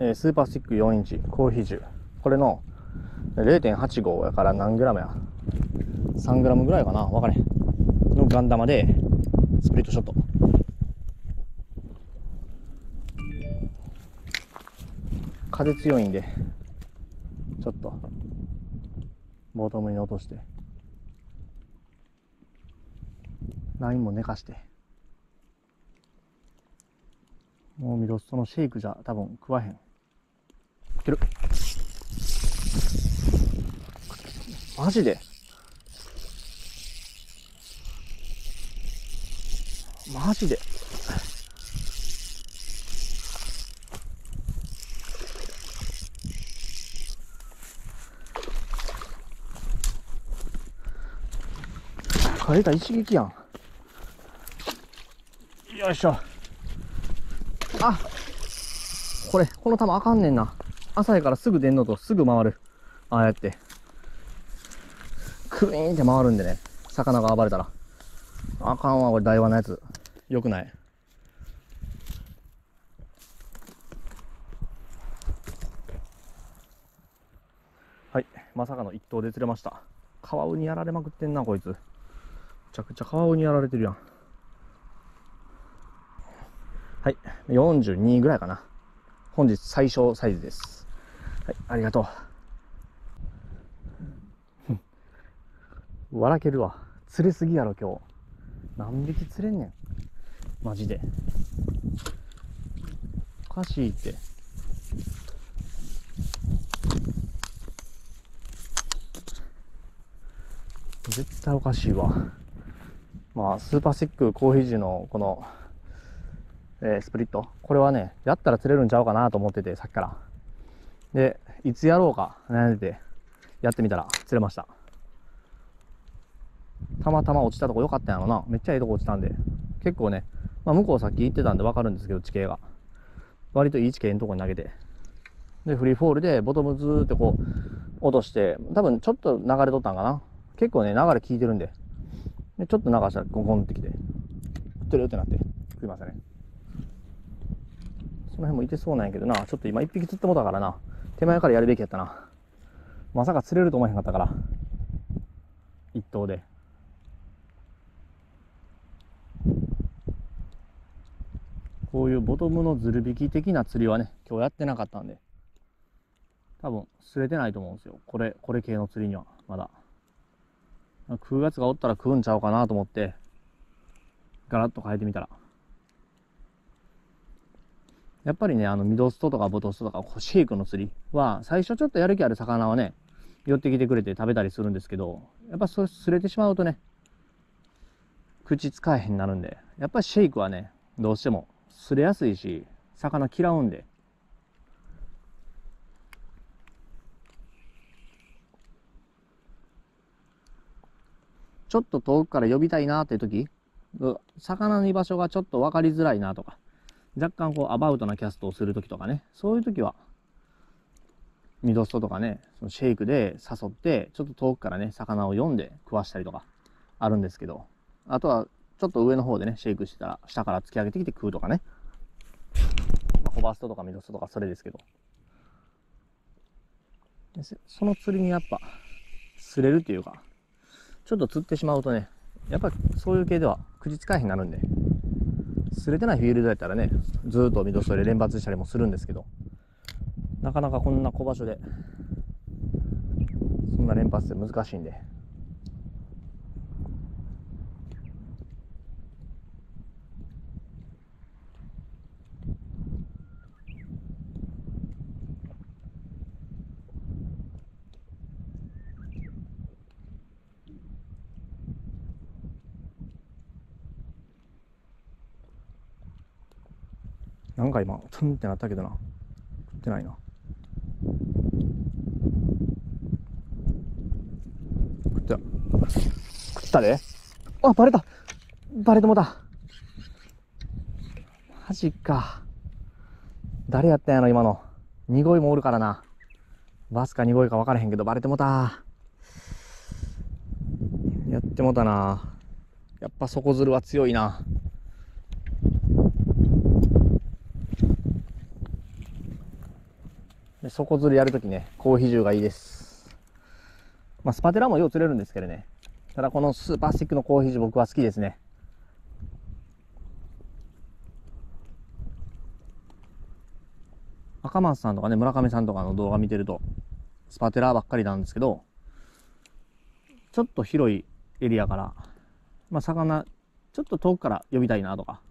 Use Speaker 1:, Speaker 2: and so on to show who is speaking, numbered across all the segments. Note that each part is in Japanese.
Speaker 1: スーパースティック4インチコーヒー銃、これの 0.85 やから何グラムや、3グラムぐらいかな、分かれへんのガン玉でスプリットショット。風強いんでちょっとボトムに落としてラインも寝かして、もうミロストのシェイクじゃ多分食わへん。食ってる。マジでマジで枯れた一撃やん。よいしょ。あ、この球あかんねんな。浅いからすぐ出んのとすぐ回る。ああやってクイーンって回るんでね、魚が暴れたらあかんわ。これ台湾のやつよくない。はい、まさかの一頭で釣れました。カワウにやられまくってんなこいつ。めちゃくちゃカワウにやられてるやん。はい、42ぐらいかな。本日最小サイズです。はい、ありがとう。笑けるわ。釣れすぎやろ今日。何匹釣れんねんマジで。おかしいって。絶対おかしいわ。まあスーパースティックコーヒー時のこの、スプリット、これはねやったら釣れるんちゃうかなと思ってて、さっきからでいつやろうか悩んでてやってみたら釣れました。たまたま落ちたとこ良かったんやろな。めっちゃいいとこ落ちたんで、結構ね、まあ、向こうさっき行ってたんで分かるんですけど、地形が割といい地形のとこに投げて、でフリーフォールでボトムずーってこう落として、多分ちょっと流れとったんかな。結構ね流れ効いてるんで、でちょっと流したらゴンゴンってきて食ってるってなって食いましたね。その辺もいてそうなんやけどな。ちょっと今一匹釣ってもたからな、手前からやるべきやったな。まさか釣れると思えへんかったから、一頭で。こういうボトムのずる引き的な釣りはね今日やってなかったんで、多分釣れてないと思うんですよ。これ系の釣りにはまだ。食うやつがおったら食うんちゃうかなと思ってガラッと変えてみたら、やっぱりねミドストとかボトストとかシェイクの釣りは最初ちょっとやる気ある魚はね寄ってきてくれて食べたりするんですけど、やっぱそれ釣れてしまうとね口使えへんなるんで、やっぱりシェイクはねどうしても釣れやすいし魚嫌うんで、ちょっと遠くから呼びたいなっていう時、魚の居場所がちょっと分かりづらいなとか、若干こうアバウトなキャストをする時とかね、そういう時はミドストとかねそのシェイクで誘ってちょっと遠くからね魚を呼んで食わしたりとかあるんですけど、あとはちょっと上の方でねシェイクしてたら下から突き上げてきて食うとかね、ホバストとかミドストとかそれですけど、その釣りにやっぱ釣れるっていうか、ちょっと釣ってしまうとねやっぱそういう系では口使えへんになるんで、釣れてないフィールドやったらねずーっとミドストで連発したりもするんですけど、なかなかこんな小場所でそんな連発って難しいんで。なんか今ツンってなったけどな、食ってないな。食ったで。あ、バレた。バレてもた。マジか。誰やったんやろ今の。ニゴイもおるからな。バスかニゴイか分からへんけどバレてもた。やってもたな。やっぱ底ずるは強いな。 底釣りやるときね、高比重がいいです。まあ、スパテラもよう釣れるんですけどね。ただこのスーパースティックの高比重僕は好きですね。赤松さんとかね、村上さんとかの動画見てると、スパテラばっかりなんですけど、ちょっと広いエリアから、まあ、魚、ちょっと遠くから呼びたいなとか。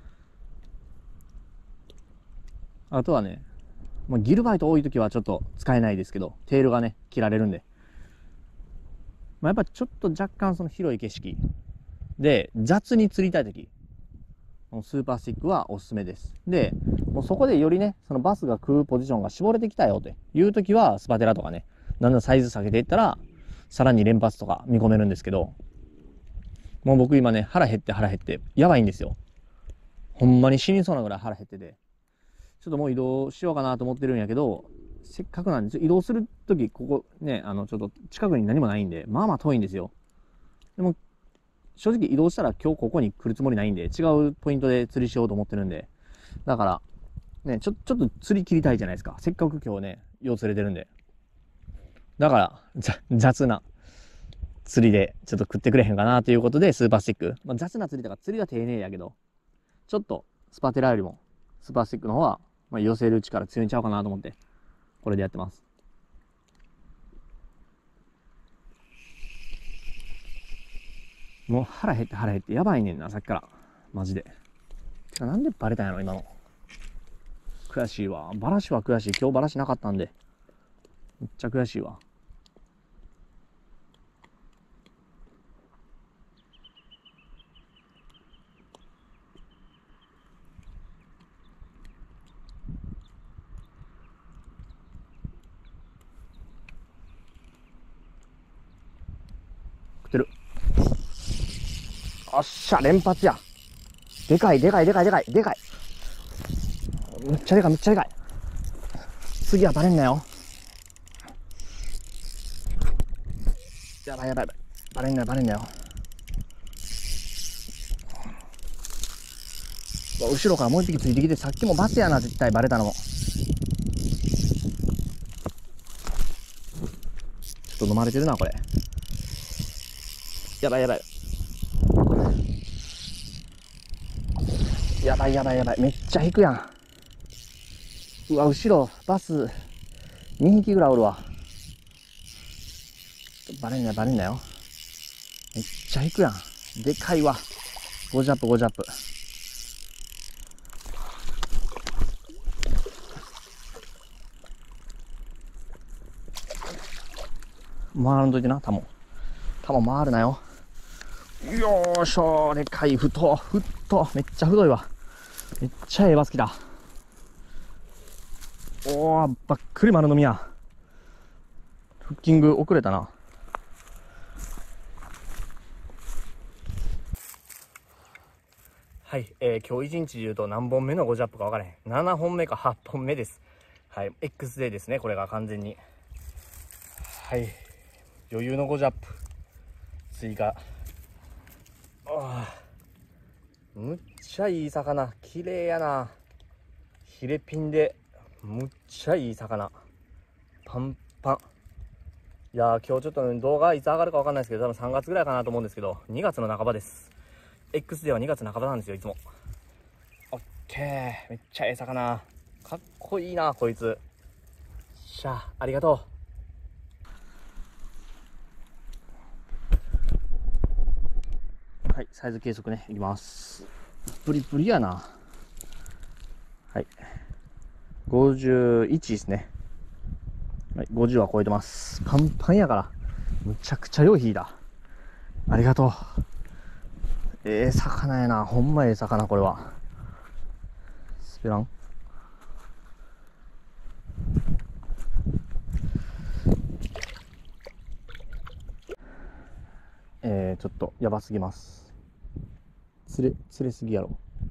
Speaker 1: あとはね、まあ、ギルバイト多い時はちょっと使えないですけど、テールがね、切られるんで。まあ、やっぱちょっと若干その広い景色で、雑に釣りたい時、スーパースティックはおすすめです。で、もうそこでよりね、そのバスが食うポジションが絞れてきたよっていう時は、スパテラとかね、だんだんサイズ下げていったら、さらに連発とか見込めるんですけど、もう僕今ね、腹減って腹減って、やばいんですよ。ほんまに死にそうなぐらい腹減ってて、ちょっともう移動しようかなと思ってるんやけど、せっかくなんで、移動するとき、ここね、ちょっと近くに何もないんで、まあまあ遠いんですよ。でも、正直移動したら今日ここに来るつもりないんで、違うポイントで釣りしようと思ってるんで、だから、ね、ちょっと釣り切りたいじゃないですか。せっかく今日ね、よう釣れてるんで。だから、雑な釣りでちょっと食ってくれへんかなということで、スーパースティック。まあ、雑な釣りだから釣りが丁寧やけど、ちょっとスパテラよりもスーパースティックの方は、まあ、寄せる力強いんちゃうかなと思って、これでやってます。もう腹減って腹減ってやばいねんな、さっきから。マジで。てかなんでバレたんやろ、今の。悔しいわ。バラシは悔しい。今日バラシなかったんで。めっちゃ悔しいわ。食ってる。おっしゃ、連発や。でかい、でかい、でかい、でかい、でかい。めっちゃでかい、めっちゃでかい。次はバレんなよ。やばいやばいやばい。バレんなよ、バレんなよ。後ろからもう一匹ついてきて、さっきもバスやな、絶対バレたのも。ちょっと飲まれてるな、これ。やばいやばい。やばいやばいやばい。めっちゃ引くやん。うわ、後ろ、バス、2匹ぐらいおるわ。バレんなよ、バレんなよ。めっちゃ引くやん。でかいわ。5ジャップ、5ジャップ。回らんといてな、タモ回るなよ。よーしょー、でかい、太、めっちゃ太いわ。めっちゃええバス来た。おー、ばっくり丸飲みや。フッキング遅れたな。はい、今日一日で言うと何本目の5ジャップか分からへん。7本目か8本目です。はい、X デーですね、これが完全に。はい、余裕の5ジャップ。追加。むっちゃいい魚。綺麗やな。ヒレピンで、むっちゃいい魚。パンパン。いやー、今日ちょっと動画いつ上がるか分かんないですけど、多分3月ぐらいかなと思うんですけど、2月の半ばです。X では2月半ばなんですよ、いつも。オッケー。めっちゃええ魚。かっこいいな、こいつ。しゃあ、ありがとう。はい、サイズ計測ね、いきます。プリプリやな。はい。51ですね。はい、50は超えてます。パンパンやから。むちゃくちゃ良い引いた。ありがとう。ええ魚やな。ほんまええ魚、これは。滑らん。ちょっとやばすぎます。釣れすぎやろ。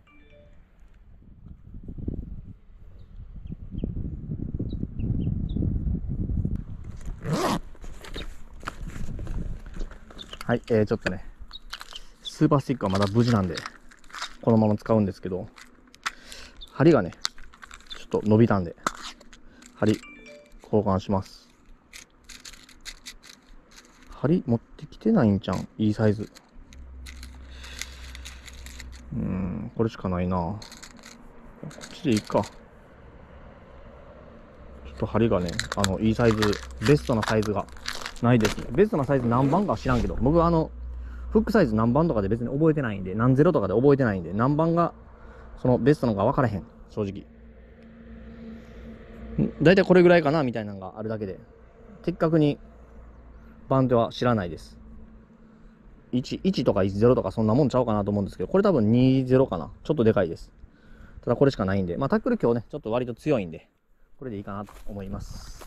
Speaker 1: はい、ちょっとね、スーパースティックはまだ無事なんで、このまま使うんですけど、針がね、ちょっと伸びたんで、針、 交換します。針持ってきてないんじゃん。いいサイズ。これしかないな。こっちでいいか。ちょっと針がね、いいサイズ、ベストなサイズがないですね。ベストなサイズ何番か知らんけど、僕はフックサイズ何番とかで別に覚えてないんで、何ゼロとかで覚えてないんで、何番が、そのベストのが分からへん。正直。だいたいこれぐらいかなみたいなのがあるだけで、的確に番手は知らないです。1とか10とかそんなもんちゃうかなと思うんですけど、これ多分20かな。ちょっとでかいです。ただこれしかないんで、まあタックル今日ね、ちょっと割と強いんで、これでいいかなと思います。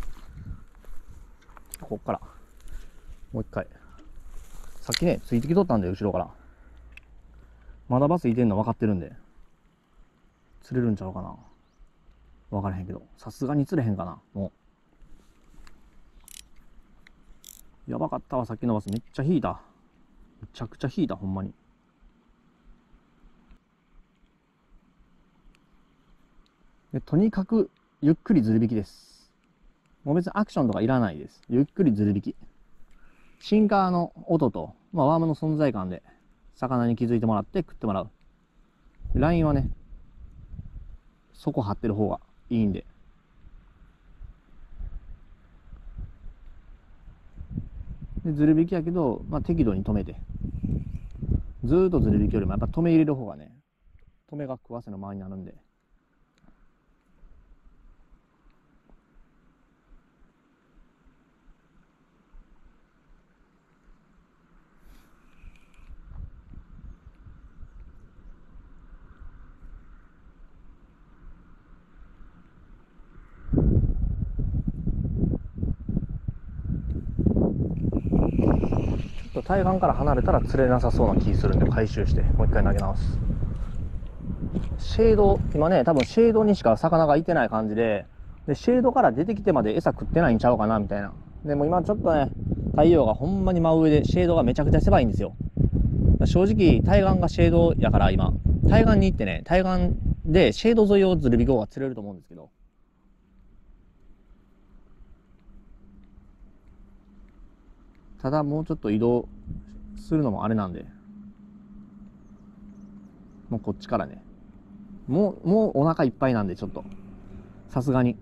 Speaker 1: こっから、もう一回。さっきね、ついてきとったんで、後ろから。まだバスいてんの分かってるんで、釣れるんちゃうかな。分からへんけど、さすがに釣れへんかな。もう。やばかったわ、さっきのバスめっちゃ引いた。めちゃくちゃ引いた、ほんまに。で、とにかく、ゆっくりずる引きです。もう別にアクションとかいらないです。ゆっくりずる引き。シンカーの音と、まあ、ワームの存在感で、魚に気づいてもらって食ってもらう。ラインはね、底張ってる方がいいんで。で、ずる引きやけど、まあ、適度に止めて。ずーっとずる引きよりもやっぱ止め入れる方がね、止めが食わせの周りになるんで。対岸から離れたら釣れなさそうな気するんで回収してもう一回投げ直す。シェード今ね多分シェードにしか魚がいてない感じで、シェードから出てきてまで餌食ってないんちゃうかなみたいな。でも今ちょっとね太陽がほんまに真上でシェードがめちゃくちゃ狭いんですよ。正直対岸がシェードやから今対岸に行ってね、対岸でシェード沿いをずるび号が釣れると思うんですけど、ただもうちょっと移動するのもあれなんで、もうこっちからね、もうお腹いっぱいなんでちょっとさすがに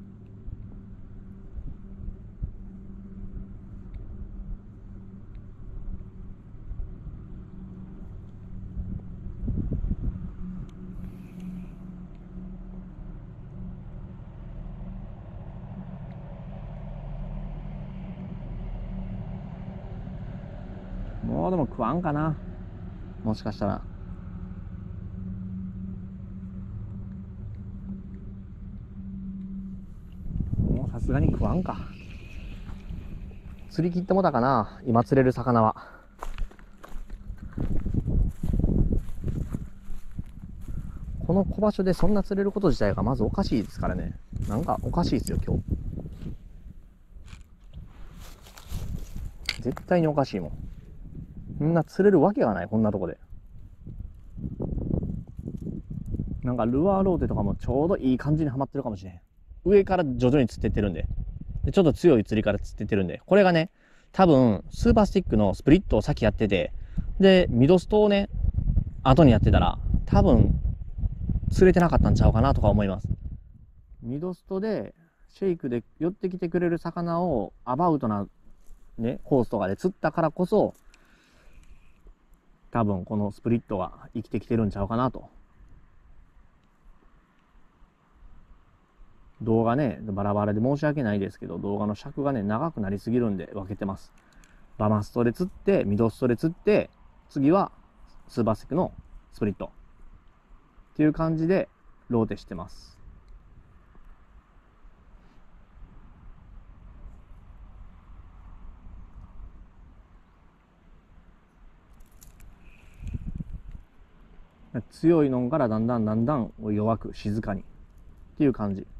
Speaker 1: もうでも食わんかな、もしかしたら。もうさすがに食わんか。釣り切ってもたかな、今釣れる魚は。この小場所でそんな釣れること自体がまずおかしいですからね。なんかおかしいですよ今日。絶対におかしいもん。みんな釣れるわけがない、こんなとこで。なんかルアーローテとかもちょうどいい感じにはまってるかもしれへん。上から徐々に釣ってってるんで。ちょっと強い釣りから釣ってってるんで。これがね、多分、スーパースティックのスプリットを先やってて、で、ミドストをね、後にやってたら、多分、釣れてなかったんちゃうかなとか思います。ミドストで、シェイクで寄ってきてくれる魚をアバウトなね、コースとかで釣ったからこそ、多分このスプリットが生きてきてるんちゃうかなと。動画ね、バラバラで申し訳ないですけど、動画の尺がね、長くなりすぎるんで分けてます。バマストで釣って、ミドストで釣って、次はスーパースティックのスプリット。っていう感じでローテしてます。強いのからだんだん弱く静かにっていう感じ。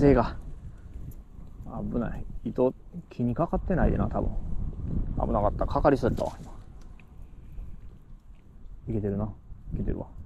Speaker 1: 風が。危ない。糸、木にかかってないでな、多分。危なかった。かかりそうやったわ、今。いけてるな。いけてるわ。